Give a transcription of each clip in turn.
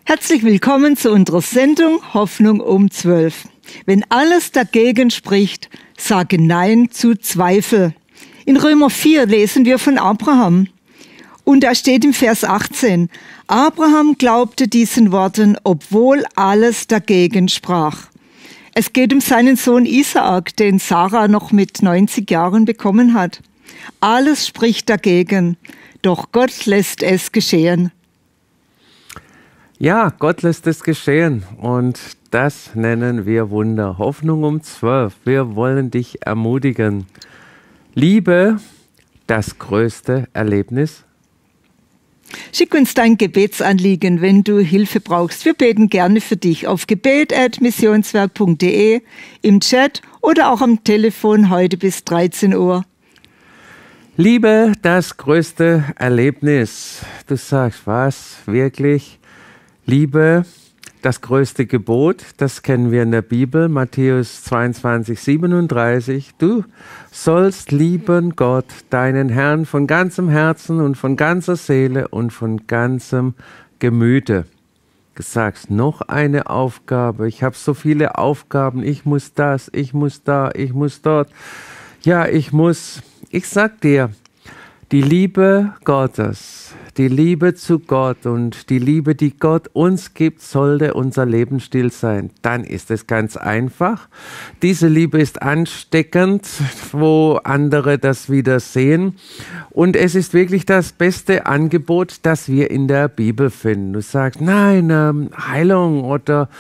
Herzlich willkommen zu unserer Sendung Hoffnung um 12. Wenn alles dagegen spricht, sage Nein zu Zweifel. In Römer 4 lesen wir von Abraham. Und da steht im Vers 18, Abraham glaubte diesen Worten, obwohl alles dagegen sprach. Es geht um seinen Sohn Isaak, den Sarah noch mit 90 Jahren bekommen hat. Alles spricht dagegen, doch Gott lässt es geschehen. Ja, Gott lässt es geschehen und das nennen wir Wunder. Hoffnung um 12. Wir wollen dich ermutigen. Liebe, das größte Erlebnis. Schick uns dein Gebetsanliegen, wenn du Hilfe brauchst. Wir beten gerne für dich auf gebet@missionswerk.de, im Chat oder auch am Telefon heute bis 13 Uhr. Liebe, das größte Erlebnis. Du sagst, was? Wirklich? Liebe, das größte Gebot, das kennen wir in der Bibel, Matthäus 22, 37. Du sollst lieben Gott, deinen Herrn, von ganzem Herzen und von ganzer Seele und von ganzem Gemüte. Du sagst, noch eine Aufgabe. Ich habe so viele Aufgaben. Ich muss das, ich muss da, ich muss dort. Ja, ich sag dir, die Liebe Gottes, die Liebe zu Gott und die Liebe, die Gott uns gibt, sollte unser Lebensstil sein. Dann ist es ganz einfach. Diese Liebe ist ansteckend, wo andere das wieder sehen. Und es ist wirklich das beste Angebot, das wir in der Bibel finden. Du sagst, nein, Heilung oder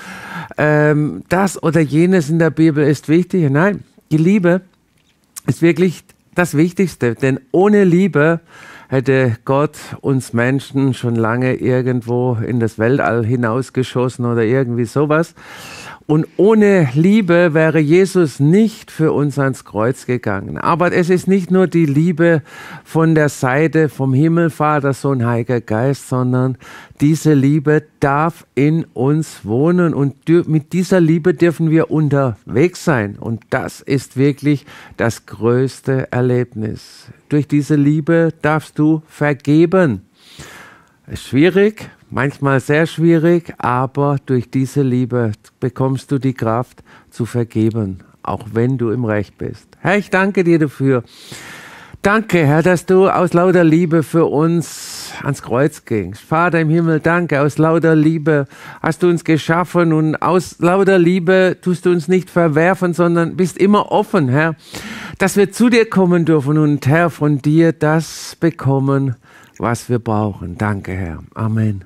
das oder jenes in der Bibel ist wichtig. Nein, die Liebe ist wirklich das Wichtigste, denn ohne Liebe hätte Gott uns Menschen schon lange irgendwo in das Weltall hinausgeschossen oder irgendwie sowas. Und ohne Liebe wäre Jesus nicht für uns ans Kreuz gegangen. Aber es ist nicht nur die Liebe von der Seite vom Himmel, Vater, Sohn, Heiliger Geist, sondern diese Liebe darf in uns wohnen und mit dieser Liebe dürfen wir unterwegs sein. Und das ist wirklich das größte Erlebnis. Durch diese Liebe darfst du vergeben. Ist schwierig, manchmal sehr schwierig, aber durch diese Liebe bekommst du die Kraft zu vergeben, auch wenn du im Recht bist. Herr, ich danke dir dafür. Danke, Herr, dass du aus lauter Liebe für uns ans Kreuz gingst. Vater im Himmel, danke, aus lauter Liebe hast du uns geschaffen und aus lauter Liebe tust du uns nicht verwerfen, sondern bist immer offen, Herr, dass wir zu dir kommen dürfen und, Herr, von dir das bekommen, was wir brauchen. Danke, Herr. Amen.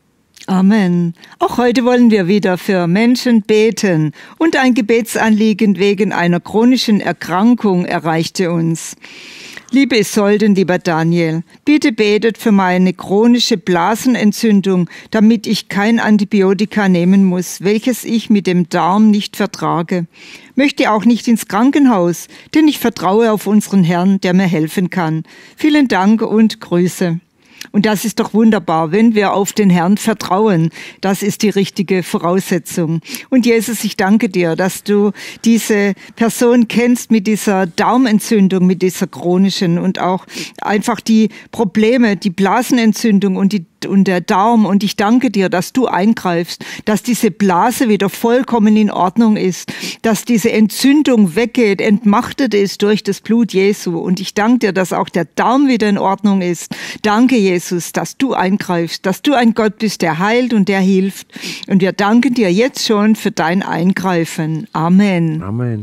Amen. Auch heute wollen wir wieder für Menschen beten und ein Gebetsanliegen wegen einer chronischen Erkrankung erreichte uns. Liebe Isolden, lieber Daniel, bitte betet für meine chronische Blasenentzündung, damit ich kein Antibiotika nehmen muss, welches ich mit dem Darm nicht vertrage. Möchte auch nicht ins Krankenhaus, denn ich vertraue auf unseren Herrn, der mir helfen kann. Vielen Dank und Grüße. Und das ist doch wunderbar, wenn wir auf den Herrn vertrauen. Das ist die richtige Voraussetzung. Und Jesus, ich danke dir, dass du diese Person kennst mit dieser Darmentzündung, mit dieser chronischen und auch einfach die Probleme, die Blasenentzündung und der Darm. Und ich danke dir, dass du eingreifst, dass diese Blase wieder vollkommen in Ordnung ist, dass diese Entzündung weggeht, entmachtet ist durch das Blut Jesu. Und ich danke dir, dass auch der Darm wieder in Ordnung ist. Danke, Jesus, dass du eingreifst, dass du ein Gott bist, der heilt und der hilft. Und wir danken dir jetzt schon für dein Eingreifen. Amen. Amen.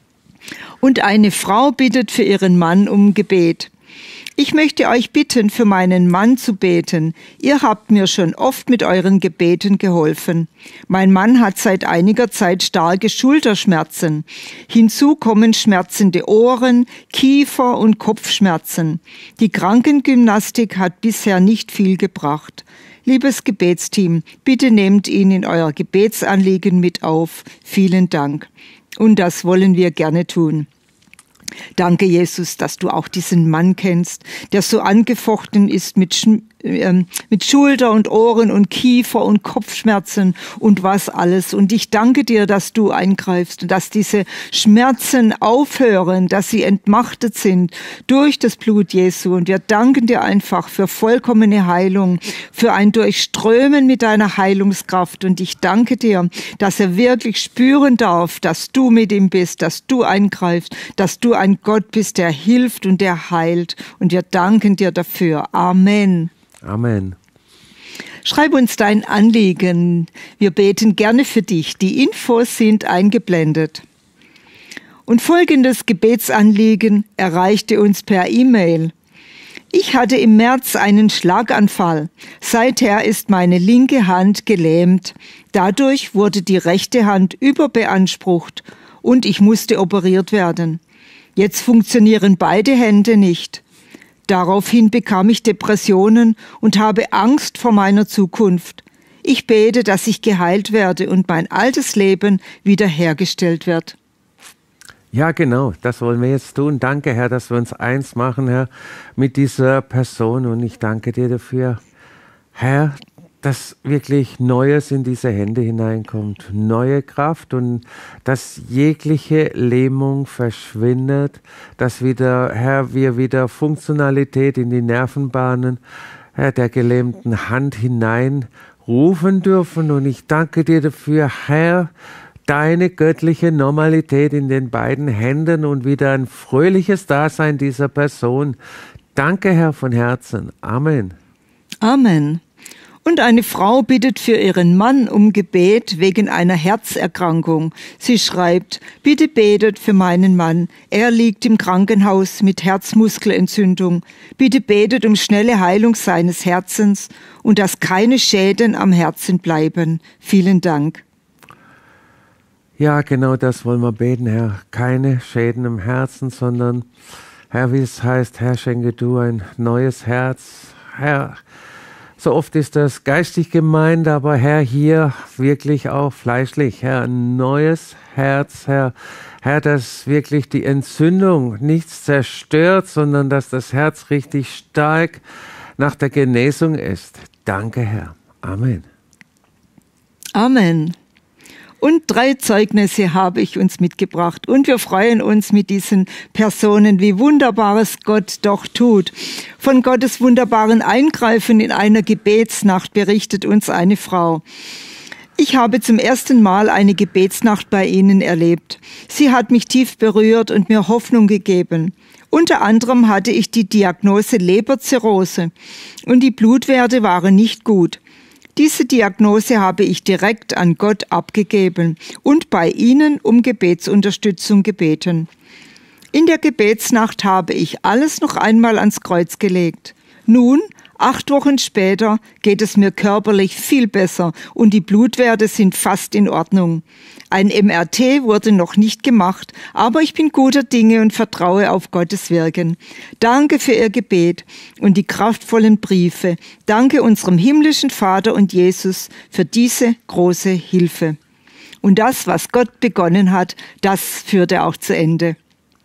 Und eine Frau bittet für ihren Mann um Gebet. Ich möchte euch bitten, für meinen Mann zu beten. Ihr habt mir schon oft mit euren Gebeten geholfen. Mein Mann hat seit einiger Zeit starke Schulterschmerzen. Hinzu kommen schmerzende Ohren, Kiefer- und Kopfschmerzen. Die Krankengymnastik hat bisher nicht viel gebracht. Liebes Gebetsteam, bitte nehmt ihn in euer Gebetsanliegen mit auf. Vielen Dank. Und das wollen wir gerne tun. Danke, Jesus, dass du auch diesen Mann kennst, der so angefochten ist mit mit Schulter und Ohren und Kiefer und Kopfschmerzen und was alles. Und ich danke dir, dass du eingreifst und dass diese Schmerzen aufhören, dass sie entmachtet sind durch das Blut Jesu. Und wir danken dir einfach für vollkommene Heilung, für ein Durchströmen mit deiner Heilungskraft. Und ich danke dir, dass er wirklich spüren darf, dass du mit ihm bist, dass du eingreifst, dass du ein Gott bist, der hilft und der heilt. Und wir danken dir dafür. Amen. Amen. Schreib uns dein Anliegen. Wir beten gerne für dich. Die Infos sind eingeblendet. Und folgendes Gebetsanliegen erreichte uns per E-Mail. Ich hatte im März einen Schlaganfall. Seither ist meine linke Hand gelähmt. Dadurch wurde die rechte Hand überbeansprucht und ich musste operiert werden. Jetzt funktionieren beide Hände nicht. Daraufhin bekam ich Depressionen und habe Angst vor meiner Zukunft. Ich bete, dass ich geheilt werde und mein altes Leben wiederhergestellt wird. Ja, genau, das wollen wir jetzt tun. Danke, Herr, dass wir uns eins machen, Herr, mit dieser Person. Und ich danke dir dafür, Herr, dass wirklich Neues in diese Hände hineinkommt, neue Kraft und dass jegliche Lähmung verschwindet, dass wieder, Herr, wir wieder Funktionalität in die Nervenbahnen, Herr, der gelähmten Hand hineinrufen dürfen. Und ich danke dir dafür, Herr, deine göttliche Normalität in den beiden Händen und wieder ein fröhliches Dasein dieser Person. Danke, Herr, von Herzen. Amen. Amen. Und eine Frau bittet für ihren Mann um Gebet wegen einer Herzerkrankung. Sie schreibt, bitte betet für meinen Mann. Er liegt im Krankenhaus mit Herzmuskelentzündung. Bitte betet um schnelle Heilung seines Herzens und dass keine Schäden am Herzen bleiben. Vielen Dank. Ja, genau das wollen wir beten, Herr. Keine Schäden im Herzen, sondern, Herr, wie es heißt, Herr, schenke du ein neues Herz. Herr, so oft ist das geistig gemeint, aber Herr, hier wirklich auch fleischlich. Herr, ein neues Herz, Herr. Herr, dass wirklich die Entzündung nichts zerstört, sondern dass das Herz richtig stark nach der Genesung ist. Danke, Herr. Amen. Amen. Und 3 Zeugnisse habe ich uns mitgebracht. Und wir freuen uns mit diesen Personen, wie Wunderbares Gott doch tut. Von Gottes wunderbaren Eingreifen in einer Gebetsnacht berichtet uns eine Frau. Ich habe zum ersten Mal eine Gebetsnacht bei Ihnen erlebt. Sie hat mich tief berührt und mir Hoffnung gegeben. Unter anderem hatte ich die Diagnose Leberzirrhose und die Blutwerte waren nicht gut. Diese Diagnose habe ich direkt an Gott abgegeben und bei Ihnen um Gebetsunterstützung gebeten. In der Gebetsnacht habe ich alles noch einmal ans Kreuz gelegt. Nun, 8 Wochen später, geht es mir körperlich viel besser und die Blutwerte sind fast in Ordnung. Ein MRT wurde noch nicht gemacht, aber ich bin guter Dinge und vertraue auf Gottes Wirken. Danke für Ihr Gebet und die kraftvollen Briefe. Danke unserem himmlischen Vater und Jesus für diese große Hilfe. Und das, was Gott begonnen hat, das führt er auch zu Ende.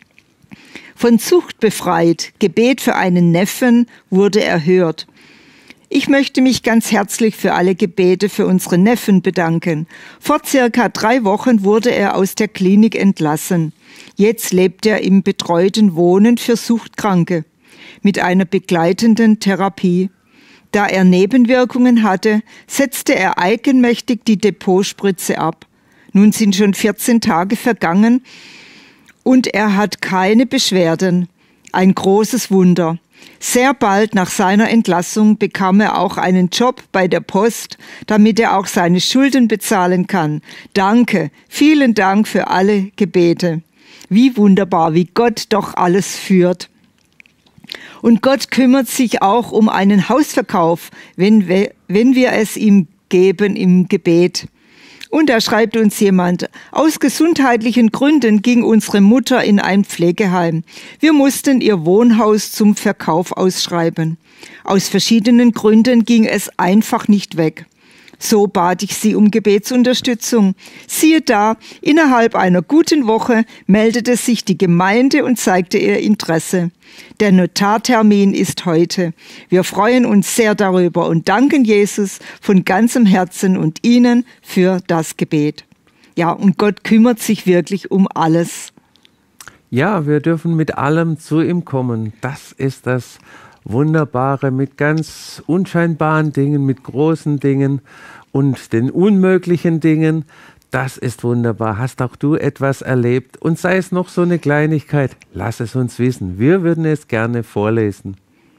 Von Sucht befreit, Gebet für einen Neffen wurde erhört. Ich möchte mich ganz herzlich für alle Gebete für unseren Neffen bedanken. Vor circa 3 Wochen wurde er aus der Klinik entlassen. Jetzt lebt er im betreuten Wohnen für Suchtkranke mit einer begleitenden Therapie. Da er Nebenwirkungen hatte, setzte er eigenmächtig die Depotspritze ab. Nun sind schon 14 Tage vergangen und er hat keine Beschwerden. Ein großes Wunder. Sehr bald nach seiner Entlassung bekam er auch einen Job bei der Post, damit er auch seine Schulden bezahlen kann. Danke, vielen Dank für alle Gebete. Wie wunderbar, wie Gott doch alles führt. Und Gott kümmert sich auch um einen Hausverkauf, wenn wir es ihm geben im Gebet. Und da schreibt uns jemand, aus gesundheitlichen Gründen ging unsere Mutter in ein Pflegeheim. Wir mussten ihr Wohnhaus zum Verkauf ausschreiben. Aus verschiedenen Gründen ging es einfach nicht weg. So bat ich sie um Gebetsunterstützung. Siehe da, innerhalb einer guten Woche meldete sich die Gemeinde und zeigte ihr Interesse. Der Notartermin ist heute. Wir freuen uns sehr darüber und danken Jesus von ganzem Herzen und Ihnen für das Gebet. Ja, und Gott kümmert sich wirklich um alles. Ja, wir dürfen mit allem zu ihm kommen. Das ist das Wunderbare, mit ganz unscheinbaren Dingen, mit großen Dingen und den unmöglichen Dingen. Das ist wunderbar. Hast auch du etwas erlebt? Und sei es noch so eine Kleinigkeit, lass es uns wissen. Wir würden es gerne vorlesen.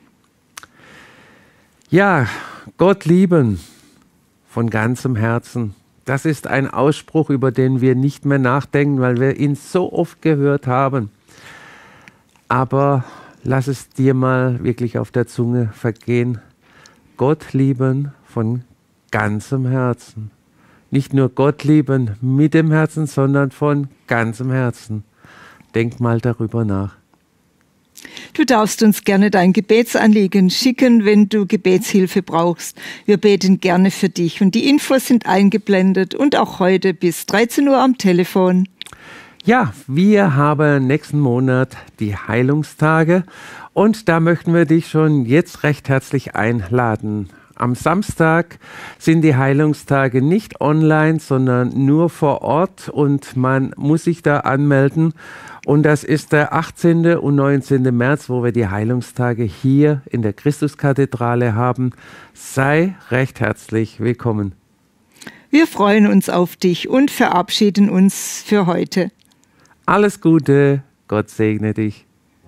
Ja, Gott lieben von ganzem Herzen. Das ist ein Ausspruch, über den wir nicht mehr nachdenken, weil wir ihn so oft gehört haben. Aber lass es dir mal wirklich auf der Zunge vergehen. Gott lieben von ganzem Herzen. Nicht nur Gott lieben mit dem Herzen, sondern von ganzem Herzen. Denk mal darüber nach. Du darfst uns gerne dein Gebetsanliegen schicken, wenn du Gebetshilfe brauchst. Wir beten gerne für dich und die Infos sind eingeblendet und auch heute bis 13 Uhr am Telefon. Ja, wir haben nächsten Monat die Heilungstage und da möchten wir dich schon jetzt recht herzlich einladen. Am Samstag sind die Heilungstage nicht online, sondern nur vor Ort und man muss sich da anmelden. Und das ist der 18. und 19. März, wo wir die Heilungstage hier in der Christuskathedrale haben. Sei recht herzlich willkommen. Wir freuen uns auf dich und verabschieden uns für heute. Alles Gute, Gott segne dich.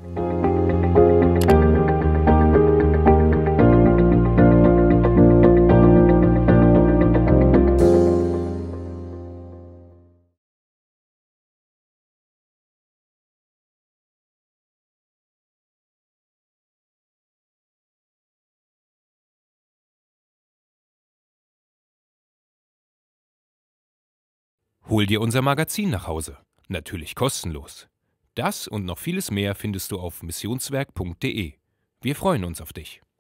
Hol dir unser Magazin nach Hause. Natürlich kostenlos. Das und noch vieles mehr findest du auf missionswerk.de. Wir freuen uns auf dich.